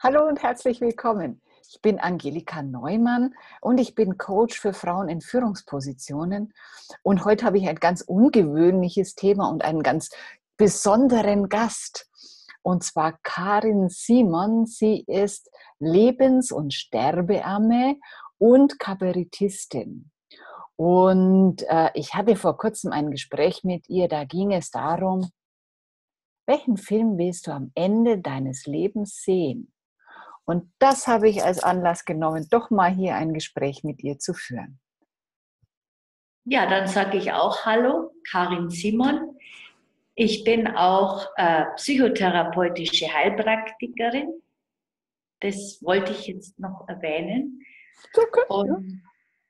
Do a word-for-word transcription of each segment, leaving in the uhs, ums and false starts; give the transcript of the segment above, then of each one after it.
Hallo und herzlich willkommen. Ich bin Angelika Neumann und ich bin Coach für Frauen in Führungspositionen. Und heute habe ich ein ganz ungewöhnliches Thema und einen ganz besonderen Gast. Und zwar Karin Simon. Sie ist Lebens- und Sterbeamme und Kabarettistin. Und äh, ich hatte vor kurzem ein Gespräch mit ihr, da ging es darum, welchen Film willst du am Ende deines Lebens sehen? Und das habe ich als Anlass genommen, doch mal hier ein Gespräch mit ihr zu führen. Ja, dann sage ich auch Hallo, Karin Simon. Ich bin auch äh, psychotherapeutische Heilpraktikerin. Das wollte ich jetzt noch erwähnen. Okay, Und,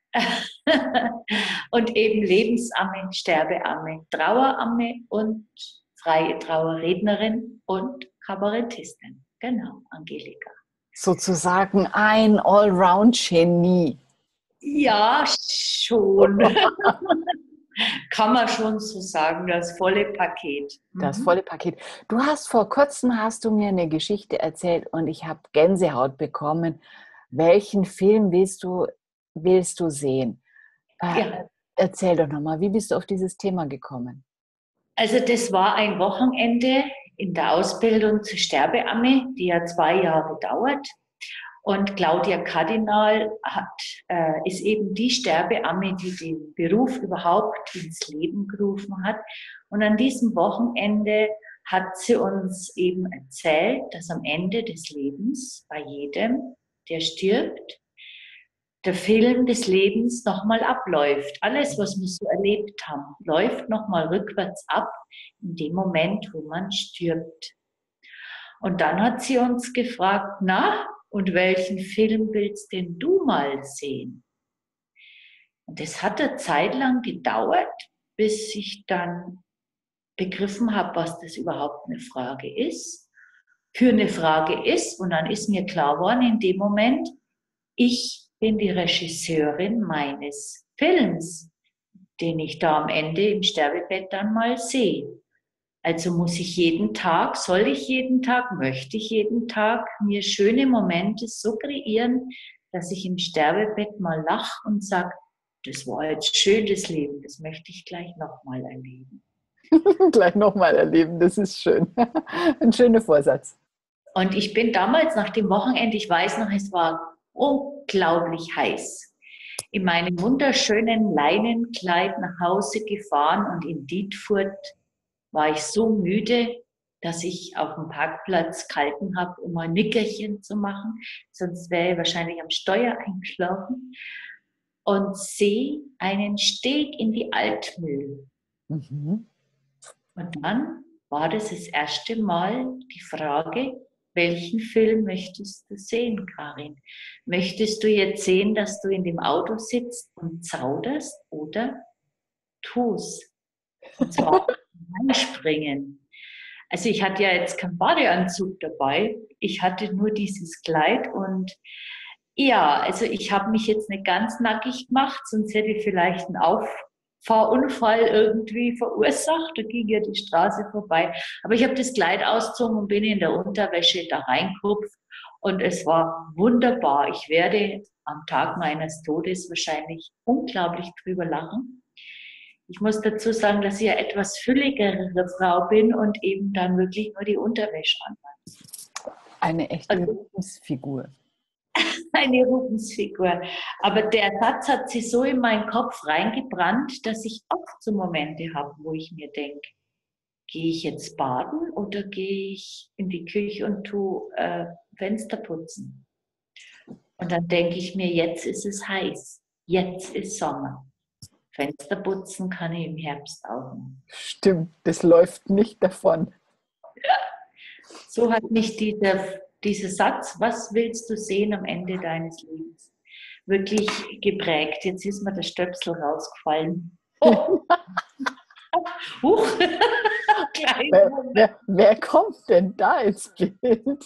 und eben Lebensamme, Sterbeamme, Traueramme und freie Trauerrednerin und Kabarettistin. Genau, Angelika. sozusagen ein Allround-Genie. Ja, schon. Kann man schon so sagen, das volle Paket. Das Mhm. volle Paket. Du hast vor kurzem hast du mir eine Geschichte erzählt und ich habe Gänsehaut bekommen. Welchen Film willst du, willst du sehen? Äh, Ja. erzähl doch nochmal, wie bist du auf dieses Thema gekommen? Also das war ein Wochenende in der Ausbildung zur Sterbeamme, die ja zwei Jahre dauert. Und Claudia Kardinal hat, äh, ist eben die Sterbeamme, die den Beruf überhaupt ins Leben gerufen hat. Und an diesem Wochenende hat sie uns eben erzählt, dass am Ende des Lebens bei jedem, der stirbt, der Film des Lebens nochmal abläuft. Alles, was wir so erlebt haben, läuft nochmal rückwärts ab in dem Moment, wo man stirbt. Und dann hat sie uns gefragt, na, und welchen Film willst denn du mal sehen? Und es hat eine Zeit lang gedauert, bis ich dann begriffen habe, was das überhaupt eine Frage ist, für eine Frage ist. Und dann ist mir klar geworden, in dem Moment, ich bin die Regisseurin meines Films, den ich da am Ende im Sterbebett dann mal sehe. Also muss ich jeden Tag, soll ich jeden Tag, möchte ich jeden Tag mir schöne Momente so kreieren, dass ich im Sterbebett mal lache und sage, das war jetzt schön, das Leben, das möchte ich gleich nochmal erleben. Gleich nochmal erleben, das ist schön. Ein schöner Vorsatz. Und ich bin damals nach dem Wochenende, ich weiß noch, es war unglaublich heiß, in meinem wunderschönen Leinenkleid nach Hause gefahren und in Dietfurt war ich so müde, dass ich auf dem Parkplatz gehalten habe, um ein Nickerchen zu machen. Sonst wäre ich wahrscheinlich am Steuer eingeschlafen. Und sehe einen Steg in die Altmühl. Mhm. Und dann war das das erste Mal die Frage, welchen Film möchtest du sehen, Karin? Möchtest du jetzt sehen, dass du in dem Auto sitzt und zauderst oder tust? Und zwar einspringen. Also ich hatte ja jetzt keinen Badeanzug dabei. Ich hatte nur dieses Kleid und ja, also ich habe mich jetzt nicht ganz nackig gemacht, sonst hätte ich vielleicht einen Auffahrunfall irgendwie verursacht. Da ging ja die Straße vorbei. Aber ich habe das Kleid ausgezogen und bin in der Unterwäsche da reingehupft und es war wunderbar. Ich werde am Tag meines Todes wahrscheinlich unglaublich drüber lachen. Ich muss dazu sagen, dass ich ja etwas fülligere Frau bin und eben dann wirklich nur die Unterwäsche anhabe. Eine echte Also Lebensfigur. eine Rubensfigur. Aber der Satz hat sich so in meinen Kopf reingebrannt, dass ich oft so Momente habe, wo ich mir denke, gehe ich jetzt baden oder gehe ich in die Küche und tue äh, Fenster putzen? Und dann denke ich mir, jetzt ist es heiß, jetzt ist Sommer. Fenster putzen kann ich im Herbst auch noch. Stimmt, das läuft nicht davon. So hat mich dieser, dieser Satz, was willst du sehen am Ende deines Lebens, wirklich geprägt. Jetzt ist mir der Stöpsel rausgefallen. Oh, huch, Wer, wer, wer kommt denn da ins Bild?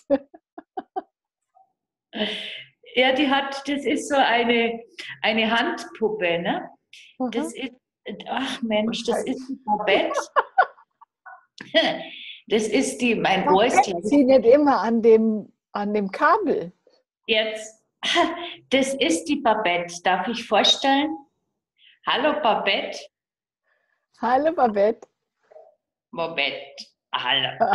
Ja, die hat, das ist so eine, eine Handpuppe, ne? Das ist, ach Mensch, das ist die Babette. Das ist die, mein Ohr ist Babette gleich. sie nicht immer an dem, An dem Kabel. Jetzt, das ist die Babette. Darf ich vorstellen? Hallo Babette. Hallo Babette. Babette. Hallo.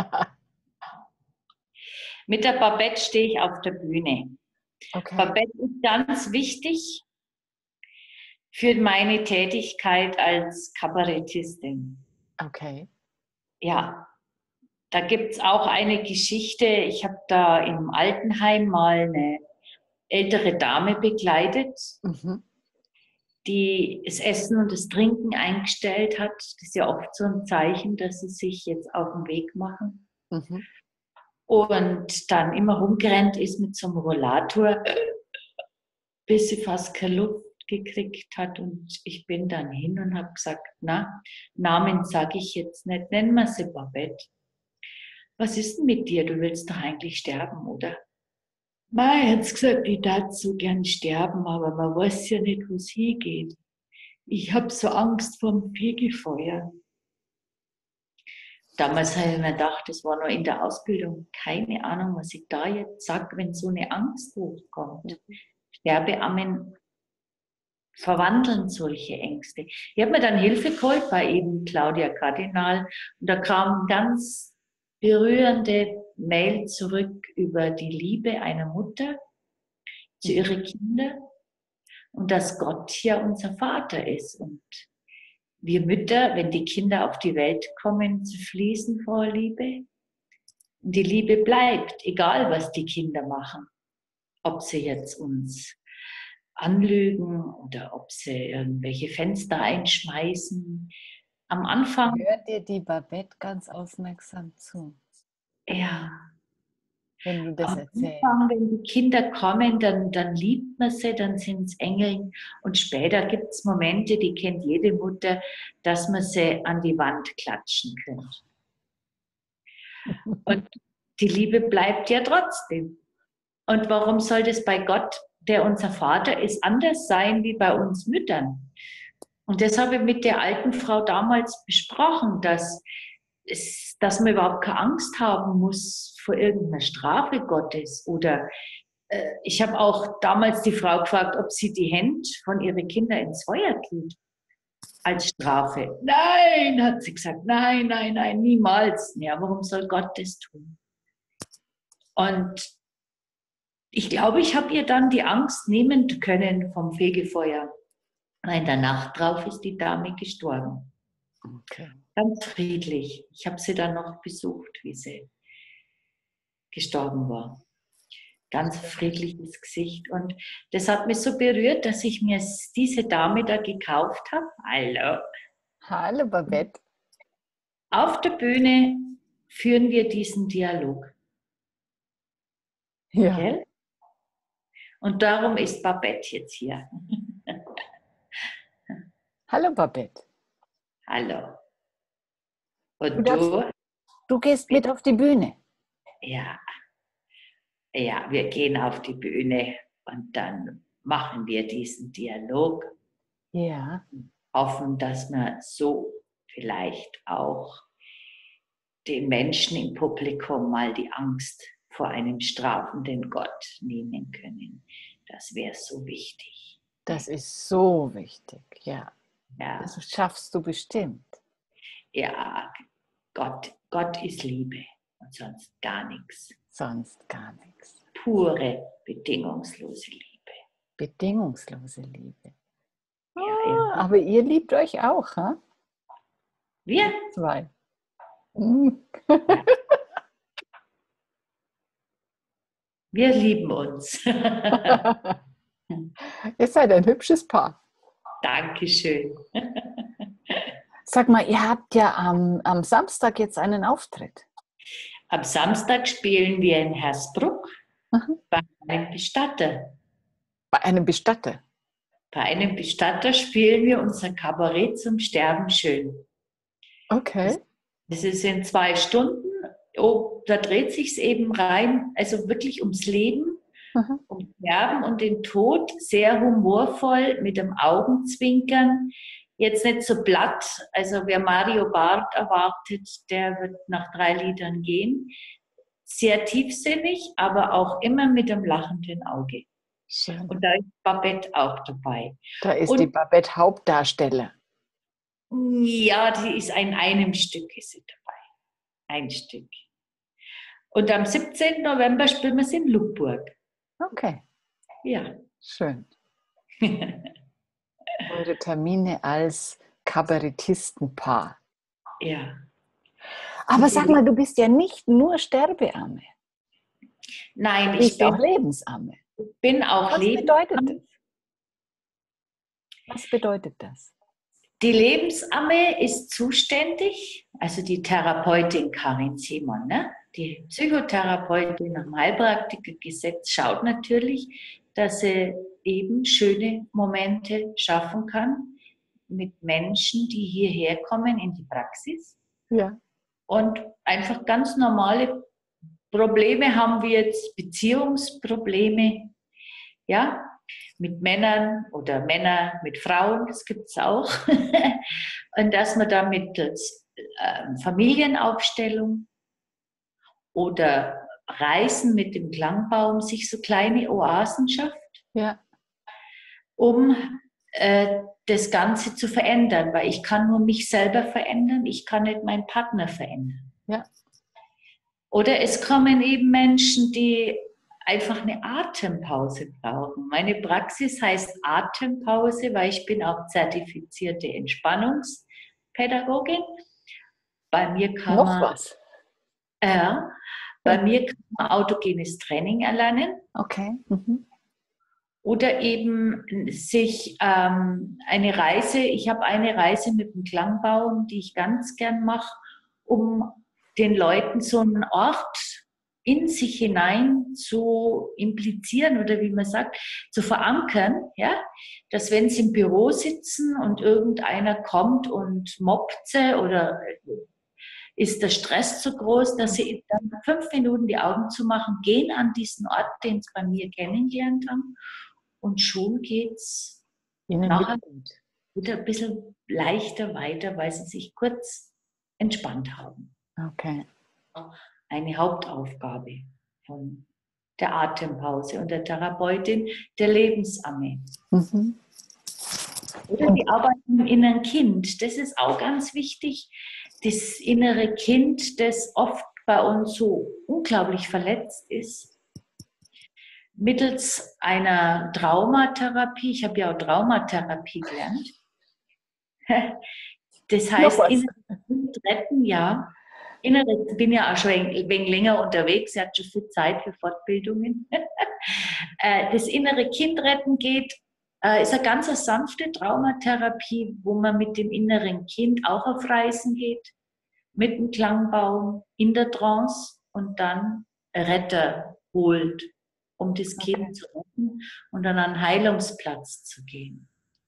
Mit der Babette stehe ich auf der Bühne. Okay. Babette ist ganz wichtig für meine Tätigkeit als Kabarettistin. Okay. Ja, da gibt es auch eine Geschichte. Ich habe da im Altenheim mal eine ältere Dame begleitet, Mhm. die das Essen und das Trinken eingestellt hat. Das ist ja oft so ein Zeichen, dass sie sich jetzt auf den Weg machen. Mhm. Und dann immer rumgerannt ist mit so einem Rollator, bis sie fast keine Luft gekriegt hat. Und ich bin dann hin und habe gesagt, na, Namen sage ich jetzt nicht, nennen wir sie Babette. Was ist denn mit dir? Du willst doch eigentlich sterben, oder? Mei, hat sie gesagt, ich darf so gern sterben, aber man weiß ja nicht, wo es hingeht. Ich habe so Angst vor dem Fegefeuer. Damals habe ich mir gedacht, das war noch in der Ausbildung, keine Ahnung, was ich da jetzt sage, wenn so eine Angst hochkommt. Sterbeammen verwandeln solche Ängste. Ich habe mir dann Hilfe geholt bei eben Claudia Kardinal und da kam ganz berührende Mail zurück über die Liebe einer Mutter zu ihren Kindern und dass Gott ja unser Vater ist und wir Mütter, wenn die Kinder auf die Welt kommen, zu fließen vor Liebe. Und die Liebe bleibt, egal was die Kinder machen. Ob sie jetzt uns anlügen oder ob sie irgendwelche Fenster einschmeißen. Am Anfang... Hört dir die Babette ganz aufmerksam zu, Ja. wenn du das Am erzählst. Anfang, wenn die Kinder kommen, dann, dann liebt man sie, dann sind es Engel. Und später gibt es Momente, die kennt jede Mutter, dass man sie an die Wand klatschen könnte. Und die Liebe bleibt ja trotzdem. Und warum soll das bei Gott, der unser Vater ist, anders sein wie bei uns Müttern? Und das habe ich mit der alten Frau damals besprochen, dass, es, dass man überhaupt keine Angst haben muss vor irgendeiner Strafe Gottes. Oder äh, ich habe auch damals die Frau gefragt, ob sie die Hände von ihren Kindern ins Feuer tut. Als Strafe. Nein, hat sie gesagt, nein, nein, nein, niemals. Ja, warum soll Gott das tun? Und ich glaube, ich habe ihr dann die Angst nehmen können vom Fegefeuer. In der Nacht drauf ist die Dame gestorben. Okay. Ganz friedlich. Ich habe sie dann noch besucht, wie sie gestorben war. Ganz friedliches Gesicht. Und das hat mich so berührt, dass ich mir diese Dame da gekauft habe. Hallo. Hallo Babette. Auf der Bühne führen wir diesen Dialog. Ja. Gell? Und darum ist Babette jetzt hier. Hallo Babette. Hallo. Du, Und darfst, du? du gehst mit auf die Bühne. Ja. Ja, wir gehen auf die Bühne und dann machen wir diesen Dialog. Ja. Hoffen, dass wir so vielleicht auch den Menschen im Publikum mal die Angst vor einem strafenden Gott nehmen können. Das wäre so wichtig. Das ist so wichtig, ja. Ja. Das schaffst du bestimmt. Ja, Gott, Gott ist Liebe und sonst gar nichts. Sonst gar nichts. Pure, bedingungslose Liebe. Bedingungslose Liebe. Ja, Ah, ja. aber ihr liebt euch auch, ha? Wir? Zwei. Hm. Ja. Wir lieben uns. Ihr seid ein hübsches Paar. Dankeschön. Sag mal, ihr habt ja am, am Samstag jetzt einen Auftritt. Am Samstag spielen wir in Hersbruck Mhm. bei einem Bestatter. Bei einem Bestatter. Bei einem Bestatter spielen wir unser Kabarett zum Sterben schön. Okay. Das ist in zwei Stunden. Oh, da dreht sich es eben rein, also wirklich ums Leben, Mhm. ums Sterben und den Tod. Sehr humorvoll, mit dem Augenzwinkern. Jetzt nicht so platt. Also wer Mario Barth erwartet, der wird nach drei Liedern gehen. sehr tiefsinnig, aber auch immer mit einem lachenden Auge. Schön. Und da ist Babette auch dabei. Da ist Und die Babette Hauptdarsteller. ja, die ist in einem Stück ist sie dabei. Ein Stück. Und am siebzehnten November spielen wir es in Lugburg. Okay, Ja. schön. Eure Termine als Kabarettistenpaar. Ja. Aber sag mal, du bist ja nicht nur Sterbeamme. Nein, Du ich bist auch bin, Lebensamme. bin auch Was bedeutet Lebensamme. das? Was bedeutet das? Die Lebensamme ist zuständig, also die Therapeutin Karin Simon, ne? Die Psychotherapeutin nach dem Heilpraktikergesetz schaut natürlich, dass sie eben schöne Momente schaffen kann mit Menschen, die hierher kommen in die Praxis Ja. und einfach ganz normale Probleme haben, wie jetzt Beziehungsprobleme, ja, mit Männern oder Männer mit Frauen, das gibt es auch. Und dass man da mittels äh, Familienaufstellung oder Reisen mit dem Klangbaum sich so kleine Oasen schafft, Ja. um äh, das Ganze zu verändern, weil ich kann nur mich selber verändern, ich kann nicht meinen Partner verändern. Ja. Oder es kommen eben Menschen, die einfach eine Atempause brauchen. Meine Praxis heißt Atempause, weil ich bin auch zertifizierte Entspannungspädagogin. Bei mir kann Noch man, was? äh, bei mir kann man autogenes Training erlernen. Okay. Mhm. Oder eben sich ähm, eine Reise, ich habe eine Reise mit dem Klangbaum, die ich ganz gern mache, um den Leuten so einen Ort in sich hinein zu implizieren oder wie man sagt, zu verankern, ja, dass wenn sie im Büro sitzen und irgendeiner kommt und mobbt sie oder ist der Stress zu groß, dass sie dann fünf Minuten die Augen zu machen, gehen an diesen Ort, den sie bei mir kennengelernt haben und schon geht es nachher wieder ein bisschen leichter weiter, weil sie sich kurz entspannt haben. Okay. Eine Hauptaufgabe von der Atempause und der Therapeutin der Lebensamme. Mhm. Oder die Arbeit mit dem inneren Kind, das ist auch ganz wichtig. Das innere Kind, das oft bei uns so unglaublich verletzt ist, mittels einer Traumatherapie, ich habe ja auch Traumatherapie gelernt, das heißt, inneres Kind retten, ja. Inneres, ich bin ja auch schon ein wenig länger unterwegs, ich hatte schon viel Zeit für Fortbildungen. Das innere Kind retten geht, ist eine ganz sanfte Traumatherapie, wo man mit dem inneren Kind auch auf Reisen geht, mit dem Klangbaum in der Trance und dann Retter holt, um das Kind okay. zu retten und dann an einen Heilungsplatz zu gehen.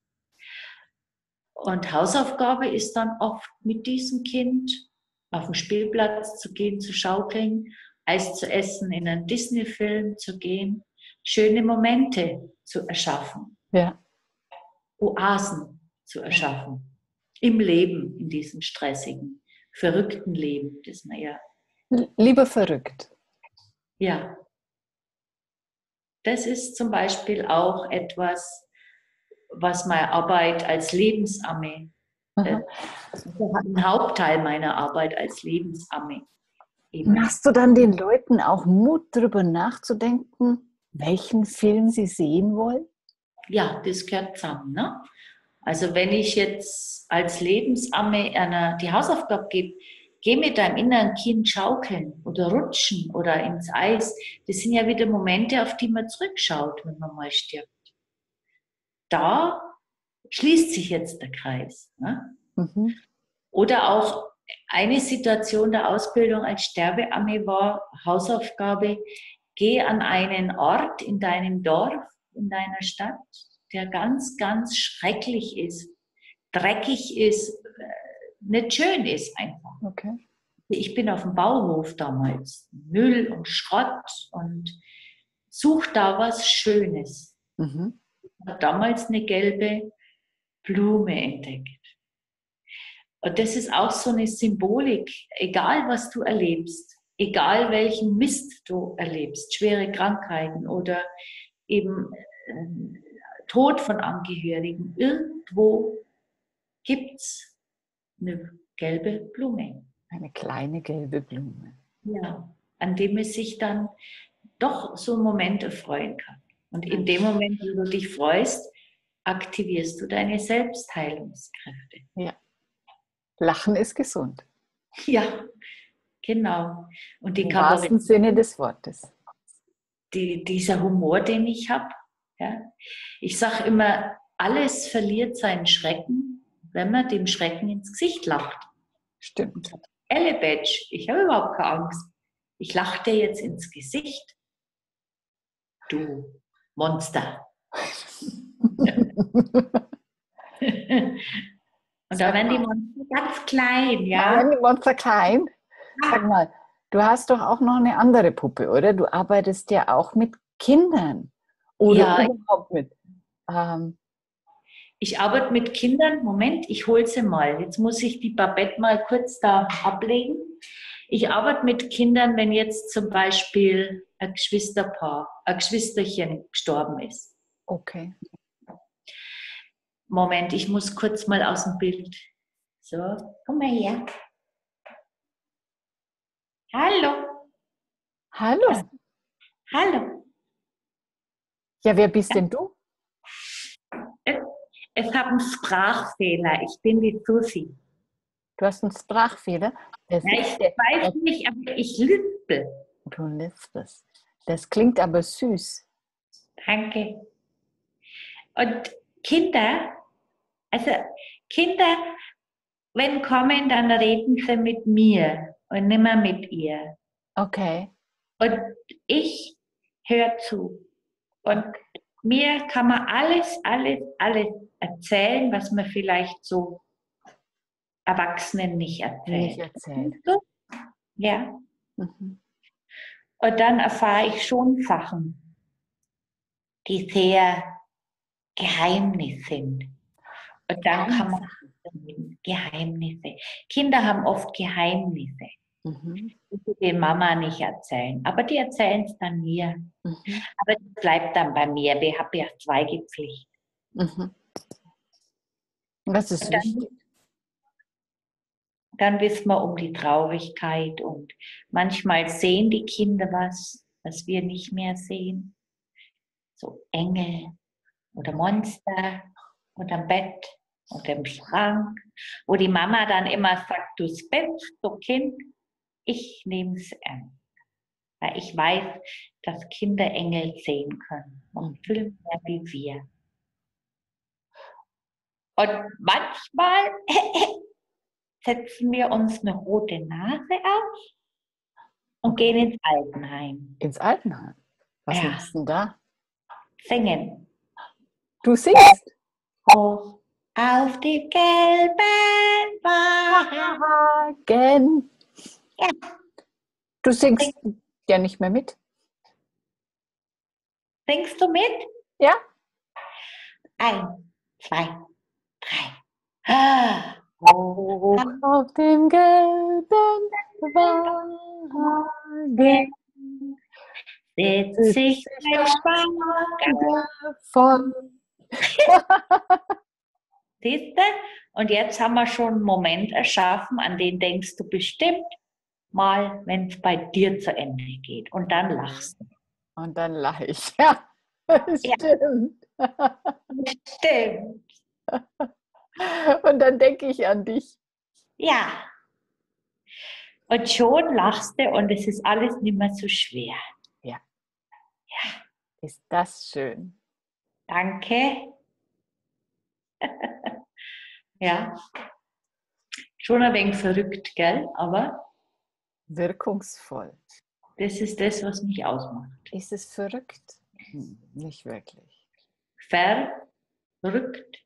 Und Hausaufgabe ist dann oft mit diesem Kind auf den Spielplatz zu gehen, zu schaukeln, Eis zu essen, in einen Disney-Film zu gehen, schöne Momente zu erschaffen, ja. Oasen zu erschaffen im Leben, in diesem stressigen, verrückten Leben, das man ja... Lieber verrückt. Ja. Das ist zum Beispiel auch etwas, was meine Arbeit als Lebensamme, äh, ein Hauptteil meiner Arbeit als Lebensamme. Eben. Machst du dann den Leuten auch Mut, darüber nachzudenken, welchen Film sie sehen wollen? Ja, das gehört zusammen. Ne? Also wenn ich jetzt als Lebensamme einer die Hausaufgabe gebe, geh mit deinem inneren Kind schaukeln oder rutschen oder ins Eis. Das sind ja wieder Momente, auf die man zurückschaut, wenn man mal stirbt. Da schließt sich jetzt der Kreis. Ne? Mhm. Oder auch eine Situation der Ausbildung als Sterbeamme war Hausaufgabe, geh an einen Ort in deinem Dorf, in deiner Stadt, der ganz, ganz schrecklich ist, dreckig ist, nicht schön ist einfach. Okay. Ich bin auf dem Bauhof damals, Müll und Schrott und such da was Schönes. Mhm. Ich habe damals eine gelbe Blume entdeckt. Und das ist auch so eine Symbolik, egal was du erlebst. egal welchen Mist du erlebst, schwere Krankheiten oder eben äh, Tod von Angehörigen, irgendwo gibt es eine gelbe Blume. Eine kleine gelbe Blume. Ja, an dem es sich dann doch so Momente freuen kann. Und in dem Moment, wo du dich freust, aktivierst du deine Selbstheilungskräfte. Ja. Lachen ist gesund. Ja, genau. Und die Im wahrsten Sinne des Wortes. Die, dieser Humor, den ich habe. Ja. Ich sage immer, alles verliert seinen Schrecken, wenn man dem Schrecken ins Gesicht lacht. Stimmt. Ellebatsch, ich habe überhaupt keine Angst. Ich lache dir jetzt ins Gesicht. Du Monster. Und da werden die Monster ganz klein, ja? Da werden die Monster klein. Sag mal, du hast doch auch noch eine andere Puppe, oder? Du arbeitest ja auch mit Kindern. Oder ja, überhaupt mit. Ähm, ich arbeite mit Kindern. Moment, ich hole sie mal. Jetzt muss ich die Babette mal kurz da ablegen. Ich arbeite mit Kindern, wenn jetzt zum Beispiel ein Geschwisterpaar, ein Geschwisterchen gestorben ist. Okay. Moment, ich muss kurz mal aus dem Bild. So, komm mal her. Hallo. Hallo. Hallo. Ja, wer bist denn du? Es, es hat einen Sprachfehler. Ich bin die Susi. Du hast einen Sprachfehler. Das Ja, ich weiß nicht, aber ich lispel. Du lispelst. Das klingt aber süß. Danke. Und Kinder, also Kinder, wenn kommen, dann reden sie mit mir und nicht mehr mit ihr. Okay. Und ich höre zu. Und mir kann man alles, alles, alles erzählen, was man vielleicht so Erwachsenen nicht erzählen. Nicht erzählt. Ja. Mhm. Und dann erfahre ich schon Sachen, die sehr Geheimnis sind. Und dann kann man Geheimnisse. Kinder haben oft Geheimnisse, Mhm. die sie der Mama nicht erzählen. Aber die erzählen es dann mir. Mhm. Aber es bleibt dann bei mir. Wir haben ja Schweigepflicht. Mhm. Das ist Und dann, wichtig. dann wissen wir um die Traurigkeit. Und manchmal sehen die Kinder was, was wir nicht mehr sehen. So Engel oder Monster unterm Bett oder im Schrank, wo die Mama dann immer sagt, du spinnst, du Kind, ich nehme es ernst. Weil ich weiß, dass Kinder Engel sehen können und viel mehr wie wir. Und manchmal setzen wir uns eine rote Nase auf und gehen ins Altenheim. Ins Altenheim? Was Ja. machst du denn da? Singen. Du singst? Hoch auf die gelben Wagen. Ja. Du singst ja nicht mehr mit. Singst du mit? Ja. Eins, zwei, drei. Ah. Hoch auf dem gelben Wagen sitz ich beim Schwager. Von. Siehst du? Und jetzt haben wir schon einen Moment erschaffen, an den denkst du bestimmt mal, wenn es bei dir zu Ende geht. Und dann lachst du. Und dann lache ich. Ja, stimmt. Ja. Stimmt. Und dann denke ich an dich. Ja. Und schon lachst du und es ist alles nicht mehr so schwer. Ja. Ja. Ist das schön. Danke. Ja. Schon ein wenig verrückt, gell? Aber wirkungsvoll. Das ist das, was mich ausmacht. Ist es verrückt? Hm, nicht wirklich. Verrückt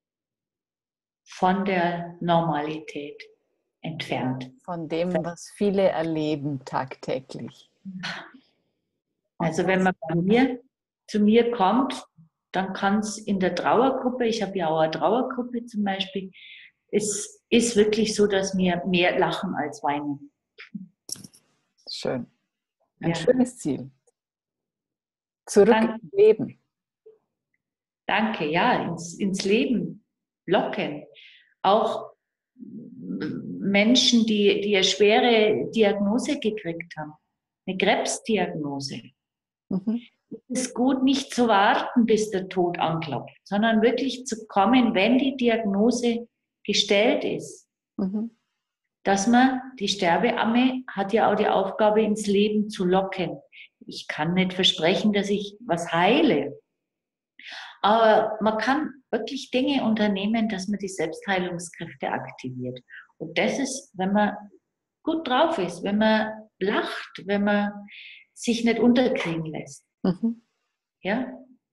von der Normalität entfernt. Von dem, was viele erleben tagtäglich. Also wenn man bei mir zu mir kommt, dann kann es in der Trauergruppe, ich habe ja auch eine Trauergruppe zum Beispiel, es ist wirklich so, dass wir mehr lachen als weinen. Schön. Ein Ja. schönes Ziel. Zurück Danke. ins Leben. Danke, ja, ins, ins Leben locken. Auch Menschen, die, die eine schwere Diagnose gekriegt haben, eine Krebsdiagnose. Mhm. Es ist gut, nicht zu warten, bis der Tod anklopft, sondern wirklich zu kommen, wenn die Diagnose gestellt ist. Mhm. Dass man, die Sterbeamme hat ja auch die Aufgabe, ins Leben zu locken. Ich kann nicht versprechen, dass ich was heile. Aber man kann wirklich Dinge unternehmen, dass man die Selbstheilungskräfte aktiviert. Und das ist, wenn man gut drauf ist, wenn man lacht, wenn man sich nicht unterkriegen lässt. Mhm. Ja?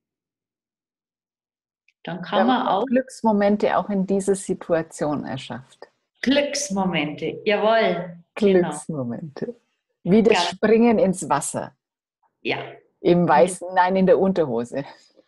Dann kann Wenn man man auch Glücksmomente auch in dieser Situation erschafft. Glücksmomente, jawohl, genau. Glücksmomente. Wie das Ja. Springen ins Wasser. Ja. Im weißen, nein, in der Unterhose.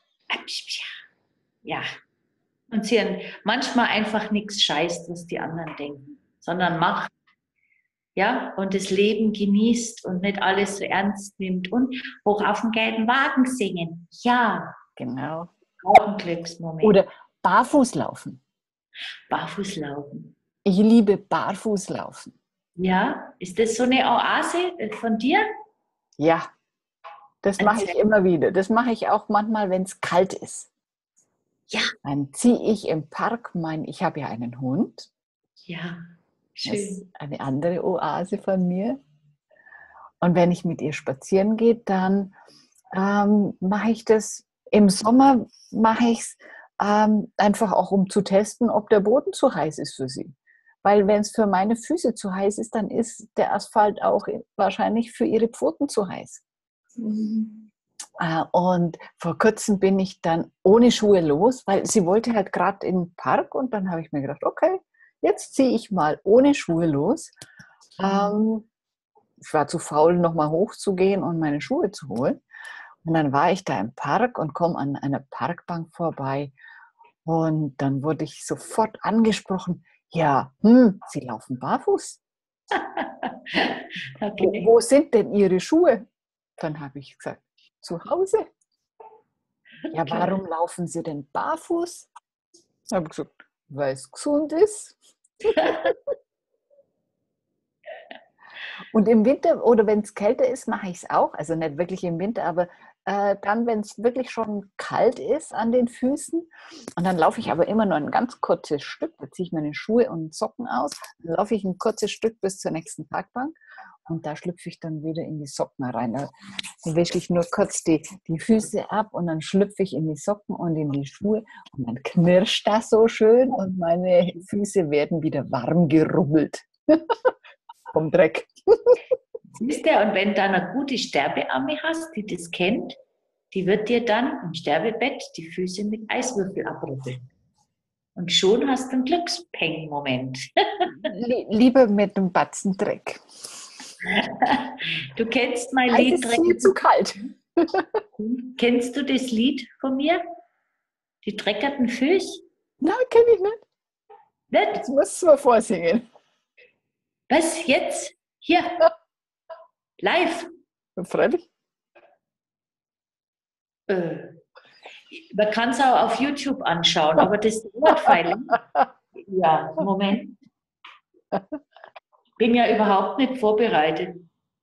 Ja. Und sie manchmal einfach nichts scheißt, was die anderen denken, sondern macht. Ja, und das Leben genießt und nicht alles so ernst nimmt und hoch auf den gelben Wagen singen. Ja, Genau. auch ein Glücksmoment. Oder Barfußlaufen. Barfußlaufen. Ich liebe Barfußlaufen. Ja, ist das so eine Oase von dir? Ja, das mache ich immer wieder. Das mache ich auch manchmal, wenn es kalt ist. Ja. Dann ziehe ich im Park mein, ich habe ja einen Hund. Ja, schön. Das ist eine andere Oase von mir. Und wenn ich mit ihr spazieren gehe, dann ähm, mache ich das, im Sommer mache ich es ähm, einfach auch, um zu testen, ob der Boden zu heiß ist für sie. Weil wenn es für meine Füße zu heiß ist, dann ist der Asphalt auch wahrscheinlich für ihre Pfoten zu heiß. Mhm. Und vor kurzem bin ich dann ohne Schuhe los, weil sie wollte halt gerade in den Park und dann habe ich mir gedacht, okay, jetzt ziehe ich mal ohne Schuhe los. Mhm. Ähm, ich war zu faul, nochmal hochzugehen und meine Schuhe zu holen. Und dann war ich da im Park und komme an einer Parkbank vorbei und dann wurde ich sofort angesprochen, ja, hm, Sie laufen barfuß. Okay. Wo, wo sind denn Ihre Schuhe? Dann habe ich gesagt, zu Hause. Ja, warum laufen Sie denn barfuß? Ich habe gesagt, weil es gesund ist. Und im Winter oder wenn es kälter ist, mache ich es auch. Also nicht wirklich im Winter, aber äh, dann, wenn es wirklich schon kalt ist an den Füßen. Und dann laufe ich aber immer nur ein ganz kurzes Stück. Da ziehe ich meine Schuhe und Socken aus. Dann laufe ich ein kurzes Stück bis zur nächsten Parkbank. Und da schlüpfe ich dann wieder in die Socken rein. Da wische ich nur kurz die, die Füße ab und dann schlüpfe ich in die Socken und in die Schuhe. Und dann knirscht das so schön und meine Füße werden wieder warm gerubbelt. Vom Dreck. Siehst du, und wenn du dann eine gute Sterbeamme hast, die das kennt, die wird dir dann im Sterbebett die Füße mit Eiswürfel abrubbeln. Und schon hast du einen Glückspeng-Moment. Lieber mit einem Batzen Dreck. Du kennst mein Es Lied. ist viel zu kalt. Kennst du das Lied von mir? Die dreckerten Füße? Nein, kenne ich nicht. Nicht? Jetzt musst du mal vorsingen. Was, jetzt? Hier? Live? Freilich. Äh, man kann es auch auf YouTube anschauen, aber das Wortpfeil. Ja, Moment. Bin ja überhaupt nicht vorbereitet.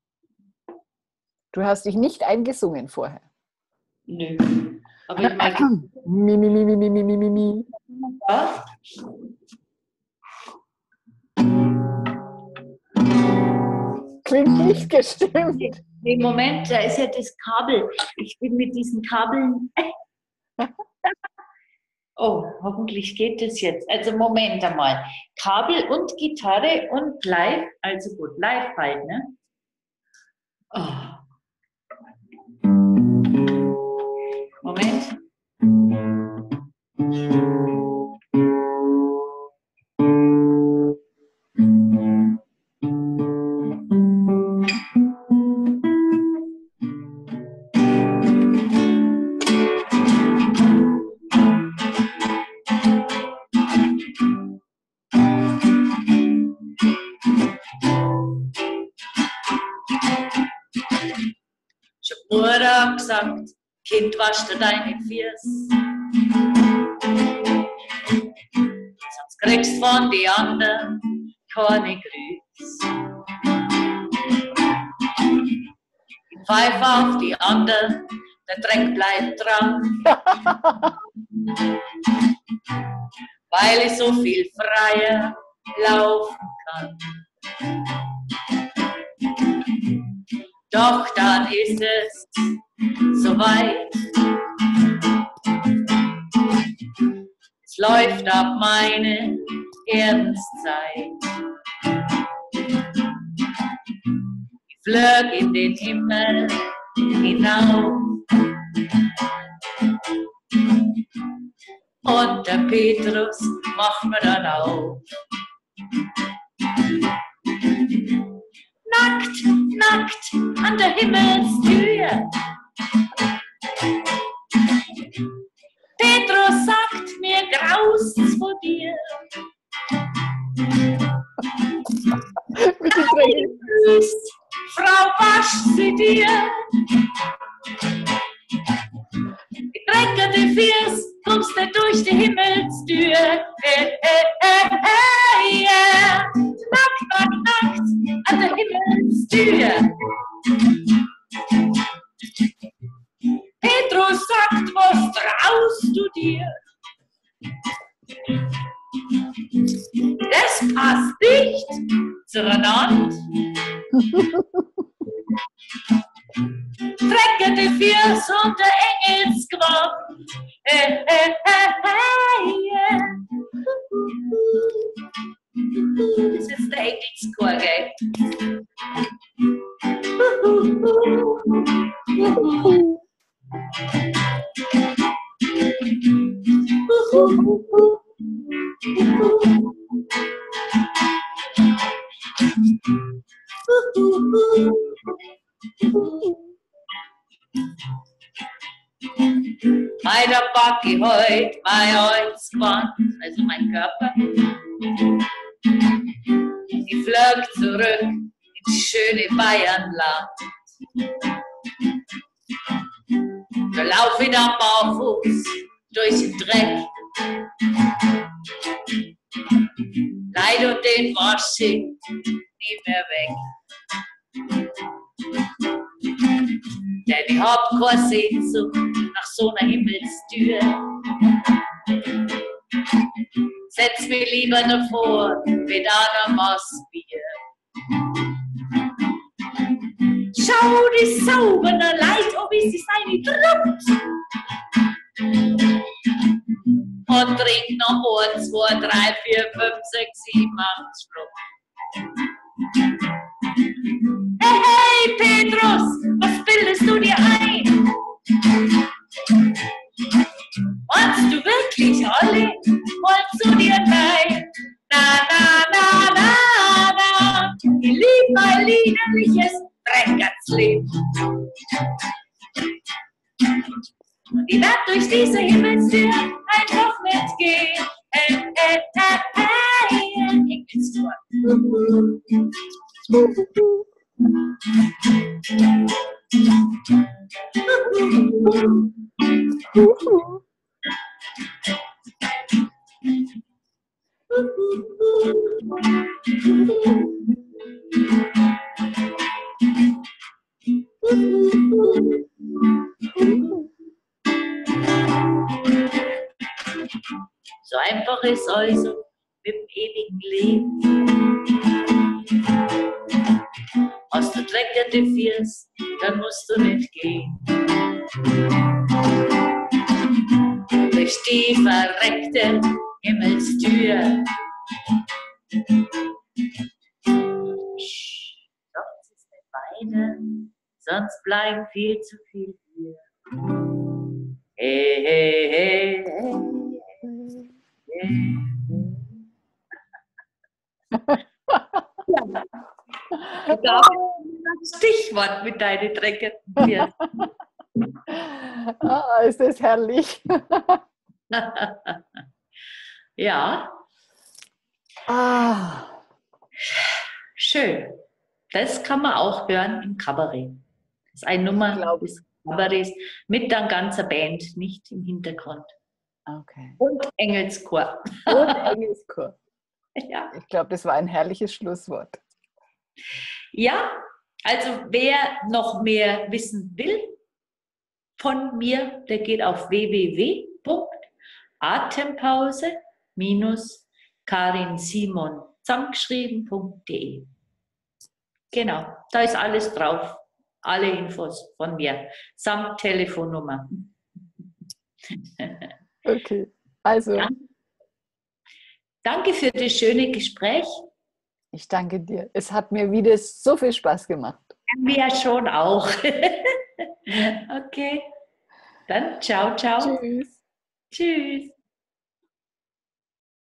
Du hast dich nicht eingesungen vorher. Nö. Aber ich meine, mi, mi, mi, mi, mi, mi, mi, mi. ja. Klingt nicht gestimmt. Nee, Moment, da ist ja das Kabel. Ich bin mit diesen Kabeln. Oh, hoffentlich geht das jetzt. Also Moment einmal. Kabel und Gitarre und live. Also gut, live halt, ne? Oh. Moment. Mutter hat gesagt, Kind, wasch dir deine Füße. Sonst kriegst von die anderen keine Grüß. Ich pfeife auf die anderen, der Dreck bleibt dran. Weil ich so viel freier laufen kann. Doch dann ist es soweit. Es läuft ab meine Erdenszeit. Ich flög in den Himmel hinauf. Und der Petrus macht mir dann auf. Nackt, nackt an der Himmelstür. Petrus sagt, mir graust's vor dir. Frau, wasch sie dir. Gedrängerte Fiers, kommst du durch die Himmelstür. Hey, hey, hey, hey, yeah. Nackt, nackt, nackt an der Himmelstür. Petrus sagt, was traust du dir? Das passt nicht zueinander. Dreckende Fiers und der Engelsgewand. Hey, hey, hey, hey, yeah. Das ist jetzt der Engelschor, gell? Meiner pack ich heut mein Holzgewand, also mein Körper. Ich flög zurück ins schöne Bayernland. Da lauf ich dann barfuß durch den Dreck. Leid und den wasch ich nie mehr weg. Denn ich hab keine Sehnsucht nach so einer Himmelstür. Setz mich lieber davor mit einer Maß Bier. Schau die saubere Leid, ob ich sie seine drückt. Und trink noch eins, zwei, drei, vier, fünf, sechs, sieben, acht Schluck. Hey, hey, Petrus, was bildest du dir ein? Meinst du wirklich alle? Wolltest du dir gleich? Na, na, na, na, na. Ich lieb mein liederliches Treckersleben. Und ich werd durch diese Himmelstür einfach mitgehen. Hey, hey, hey, hey, Engelstor. So einfach ist also mit dem ewigen Leben. Hast du dreckende Fiers, dann musst du nicht gehen. Durch die verreckte Himmelstür. Sonst ist nicht weiter, sonst bleiben viel zu viel hier. Hey, hey, hey, hey, hey. Du darfst das Stichwort mit deinen dreckenden Fiers. Ah, ist das herrlich. Ja. Ah. Schön. Das kann man auch hören im Kabarett. Das ist eine Nummer, Glaub, ist Barbares, mit einer ganzen Band, nicht im Hintergrund. Okay. Und Engelschor. Und Engelschor. Ja. Ich glaube, das war ein herrliches Schlusswort. Ja, also wer noch mehr wissen will von mir, der geht auf w w w punkt atempause Bindestrich karin simon zusammengeschrieben punkt de. Genau, da ist alles drauf. Alle Infos von mir, samt Telefonnummer. Okay, also. Ja. Danke für das schöne Gespräch. Ich danke dir. Es hat mir wieder so viel Spaß gemacht. Mir schon auch. Okay, dann ciao, ciao. Tschüss. Tschüss.